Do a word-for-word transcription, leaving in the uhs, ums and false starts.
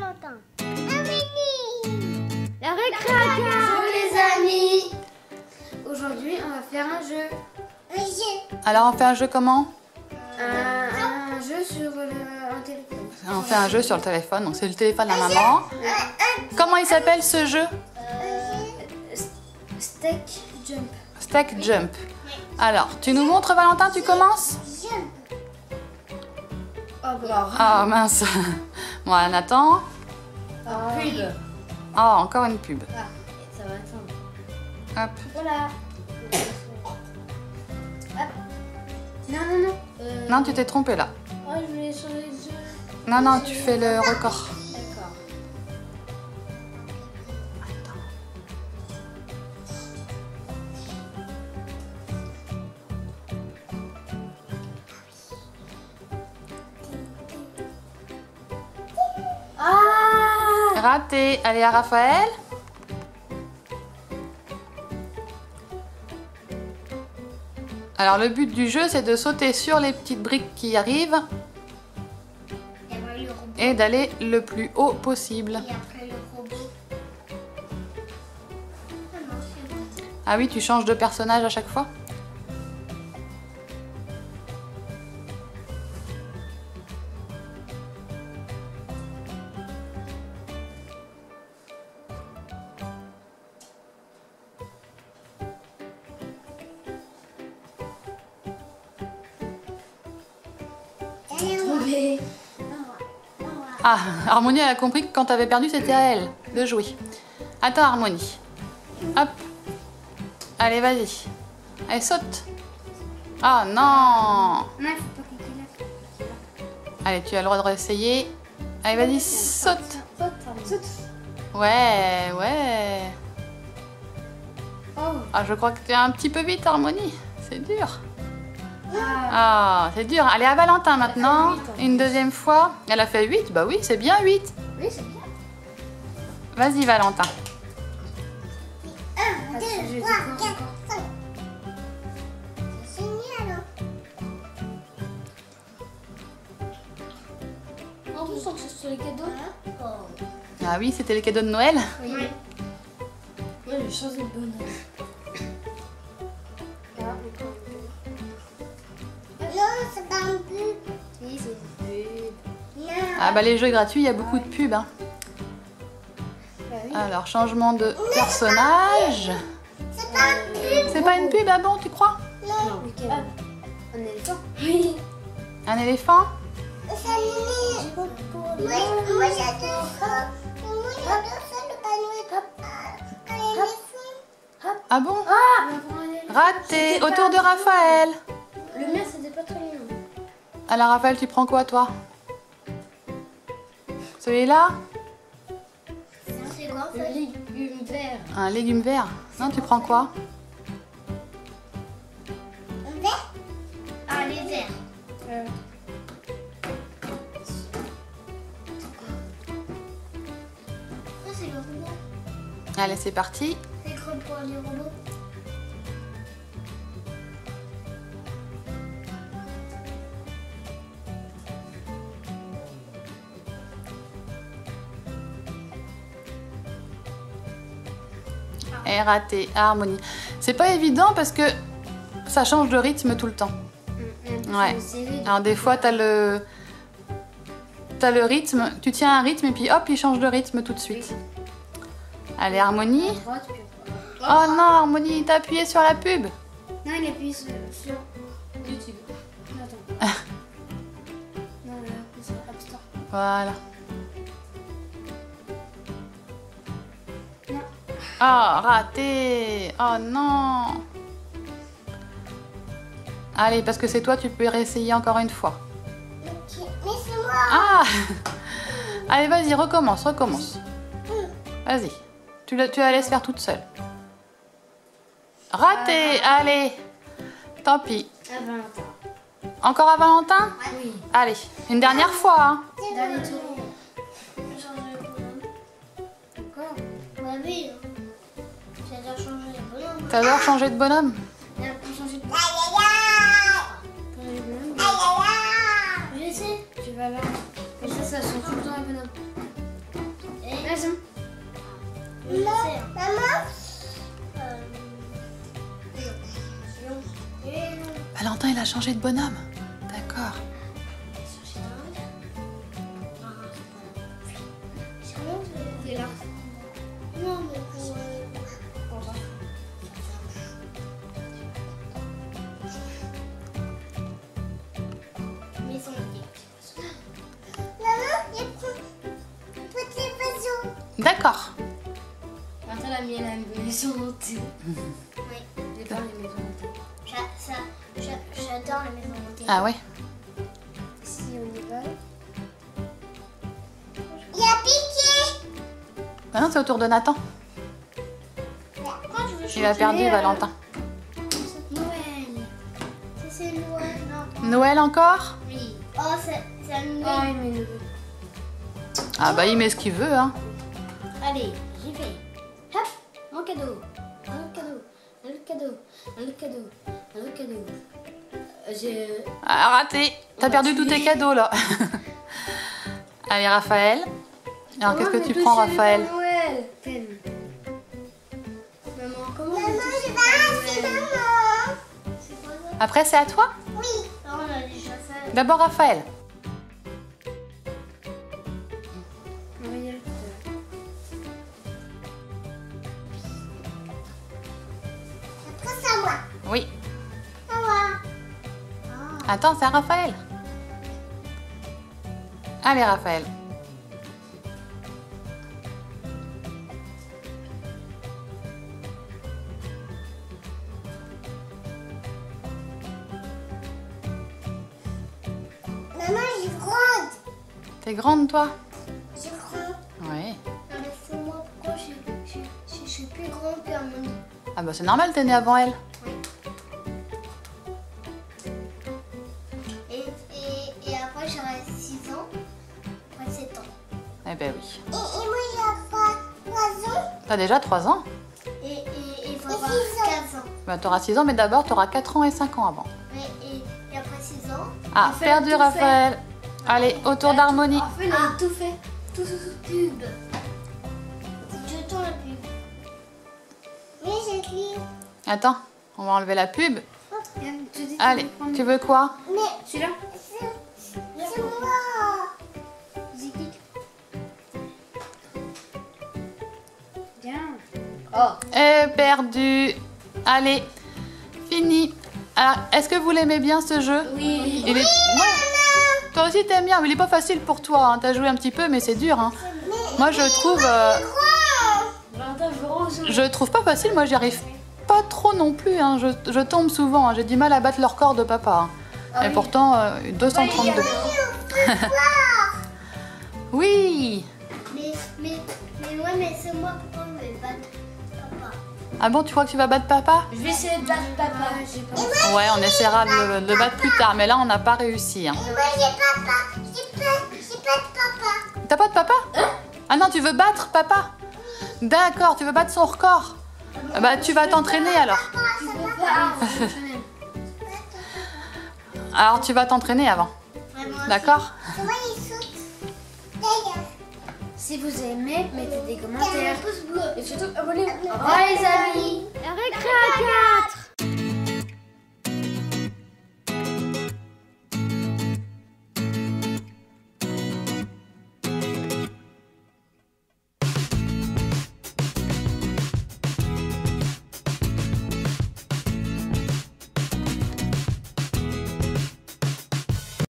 Valentin. La récréation. Bonjour les amis. Aujourd'hui, on va faire un jeu. Un jeu. Alors, on fait un jeu comment? Un, un jeu sur le, un téléphone. On fait un jeu sur le téléphone, donc c'est le téléphone de la maman. Comment il s'appelle ce jeu? Euh, Steak Jump. Steak Jump. Alors, tu nous montres, Valentin, tu commences? Oh, bah. Ah mince. Moi, Nathan. Oh, pub. Ah, encore une pub. Ah, ça va attendre. Hop. Voilà. Hop. Non, non, non. Euh... Non, tu t'es trompé là. Oh, je voulais changer de jeu. Non, non, tu fais le record. D'accord. Ah! Raté. Allez, à Raphaël. Alors, le but du jeu, c'est de sauter sur les petites briques qui arrivent et d'aller le plus haut possible. Et après le robot. Ah non, c'est bon. Ah oui, tu changes de personnage à chaque fois? Tombé. Ah, Harmonie, elle a compris que quand t'avais perdu, c'était à elle de jouer. Attends, Harmonie. Hop. Allez, vas-y. Allez, saute. Ah non. Non, il faut pas cliquer là. Allez, tu as le droit de réessayer. Allez, vas-y, saute. Saute, saute. Ouais, ouais. Oh. Ah, je crois que tu es un petit peu vite, Harmonie. C'est dur. Ah. Ah, c'est dur. Allez, à Valentin maintenant. huit, en Une deuxième fois. Elle a fait huit. Bah oui, c'est bien huit. Oui, c'est bien. Vas-y, Valentin. un, deux, trois, quatre, cinq. C'est génial. En plus, on cherche sur les cadeaux. Ah oui, c'était les cadeaux de Noël. Oui. Moi, j'ai changé de bonheur. Non, c'est pas un pub. Oui, c'est une pub. Ah bah les jeux gratuits, il y a beaucoup de pubs. Hein. Bah oui. Alors, changement de personnage. C'est pas un pub. C'est pas une pub, ah bon, tu crois? Non. Ah, un éléphant. Oui. Un éléphant? Ça Moi, moi j'adore ça. Moi j'adore ça, le panneau. Un éléphant. Ah bon? Ah. Raté. Autour de Raphaël. Le mien, c'était pas très mignon. Alors, Raphaël, tu prends quoi, toi? Celui-là? C'est quoi? Le légume vert. Un légume vert. Non, tu prends quoi? Un vert? Ah, les verts. Euh. Ah, c'est le robot. Allez, c'est parti. C'est quoi pour les robots? Et raté. Harmonie. C'est pas évident parce que ça change de rythme tout le temps. Ouais. Alors des fois, t'as le... T'as le rythme, tu tiens un rythme et puis hop, il change de rythme tout de suite. Allez, Harmonie. Oh non, Harmonie, t'as appuyé sur la pub. Non, il appuie sur, sur YouTube. Attends. Non, il a appuyé sur App Store. Voilà. Non. Oh, raté. Oh non. Allez, parce que c'est toi, tu peux réessayer encore une fois. Mais c'est moi. Ah. Allez, vas-y, recommence, recommence. Vas-y. Tu la, tu la laisses faire toute seule. Raté. Allez. Tant pis. À Valentin. Encore à Valentin? Oui. Allez, une dernière fois. Hein. Dernier tour. Encore? Bah oui. J'adore changer de bonhomme. T'adores changer de bonhomme? Et après changer de bonhomme. Je sais. Tu vas là. Comme ça, ça change tout le temps un bonhomme. Maman. Valentin, il a changé de bonhomme. D'accord. Non, mais maison de maman, il y a toutes les oiseaux. D'accord. Maintenant, la mienne a une maison hantée. Oui, j'adore les maisons hantées. Ça, j'a- j'adore les maisons hantées. Ah ouais. Si on y va. Il a piqué. Ah non, c'est au tour de Nathan. Quand je veux Il a perdu chanter, Valentin. euh, Noël. Ça, c'est Noël, non? Noël encore? Oui. Oh, c'est c'est Noël. Oh, il met le... Ah bah il met ce qu'il veut hein. Allez, j'y vais. Hop, mon cadeau. Un cadeau. Un cadeau. Un cadeau. Un cadeau. Euh, J'ai... Ah raté. T'as perdu tous tes cadeaux là. Allez Raphaël. Alors qu'est-ce que tu prends Raphaël? Noël. Peine. Maman, comment Maman, je vais maman. C'est quoi ça? Après c'est à toi? Oui. Oh, on a déjà fait. D'abord Raphaël. Après, c'est à moi. Oui. À moi. Attends, c'est à Raphaël. Allez Raphaël. Maman, je suis grande. T'es grande toi? Je suis grande. Oui. Non, mais c'est moi, pourquoi je, je, je, je suis plus grande qu'Harmonie? Ah bah c'est normal, t'es née avant elle. Oui. Et, et, et après, j'aurai six ans. Après, sept ans. Eh ben oui. Et, et moi, j'ai trois ans. T'as déjà trois ans? Et, et, et il faut avoir quinze ans. Bah t'auras six ans, mais d'abord t'auras quatre ans et cinq ans avant. Ouais, et, et après six ans. Ah, on fait perdu tout Raphaël. fait. Allez, au tour d'Harmonie. En fait, on a tout fait. Tout sous pub. Je tourne la pub. Oui, j'ai cliqué. Attends, on va enlever la pub. Yann, tu dis, Allez, veux prendre- tu veux quoi? Mais celui-là. C'est moi. Vas-y, clique. Bien. Oh. Eh, perdu. Allez, fini. Alors, est-ce que vous l'aimez bien ce jeu? Oui. Il est... Ouais. Toi aussi t'aimes bien, mais il est pas facile pour toi. Hein. T'as joué un petit peu, mais c'est dur. Hein. Moi je trouve... euh, Je trouve pas facile, moi j'y arrive pas trop non plus. Hein. Je, je tombe souvent, hein. J'ai du mal à battre le record de papa. Hein. Ah Et oui. pourtant, euh, deux cent trente-deux. Oui. Mais, mais, mais ouais, mais c'est moi pourquoi je vais battre papa. Ah bon, tu crois que tu vas battre papa? Je vais essayer de battre papa. J'ai pas. Ouais, on essaiera de le, de le battre plus tard, mais là on n'a pas réussi. Hein. Et moi j'ai papa. J'ai pas, j'ai pas de papa. T'as pas de papa? Ah non, tu veux battre papa? D'accord, tu veux battre son record. Ah bah tu vas t'entraîner alors. Tu peux pas. Alors tu vas t'entraîner avant. D'accord? Comment il saute? D'ailleurs. Si vous aimez, mettez des commentaires, pouce bleu et surtout abonnez-vous. Au revoir les amis. Récré à quatre.